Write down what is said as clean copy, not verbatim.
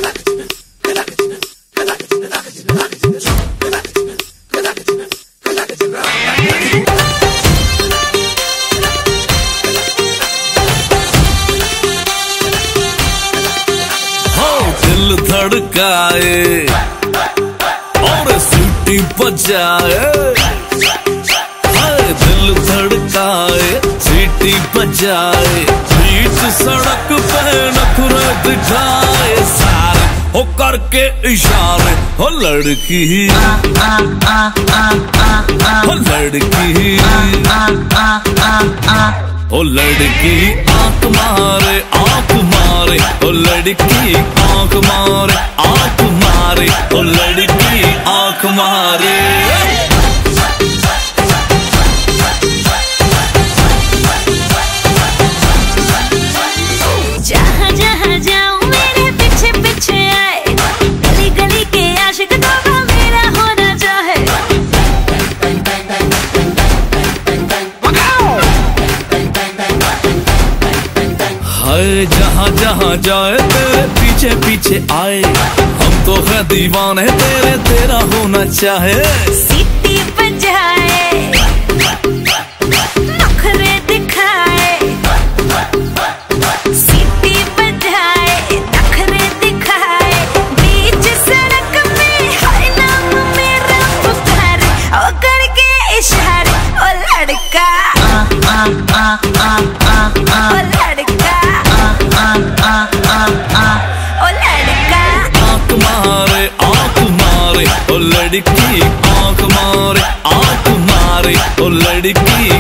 दिल धड़काए और सीटी बजाए, दिल धड़काए सीटी बजाए, बीच सड़क पे नखरे दिखाए, सारे हो करके इशारे, हो लड़की हो लड़की ओ लड़की आंख मारे आंख मारे, ओ लड़की आंख मारे आंख मारे, ओ लड़की आंख मारे। जहाँ जहाँ जाऊँ मेरे पीछे पीछे आए, गली गली के आशिक तो मेरा होना चाहे। हाय जहाँ जहाँ जाए तेरे पीछे पीछे आए, हम तो है दीवाने तेरे, तेरा होना चाहे। सीटी बजाए नखरे दिखाए, सीटी बजाए नखरे दिखाए, बीच सड़क में हर नाम मेरा पुकारे, ओ करके इशारे, ओ लड़का ओ लड़का ओ लड़का। आंख मारे आंख मारे, ओ लड़की आंख मारे आंख मारे, ओ लड़की